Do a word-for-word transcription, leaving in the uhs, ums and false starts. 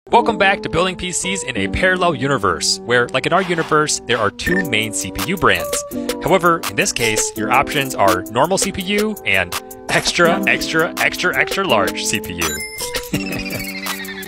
Welcome back to Building P Cs in a Parallel Universe, where, like in our universe, there are two main C P U brands. However, in this case, your options are normal C P U and extra, extra, extra, extra large C P U.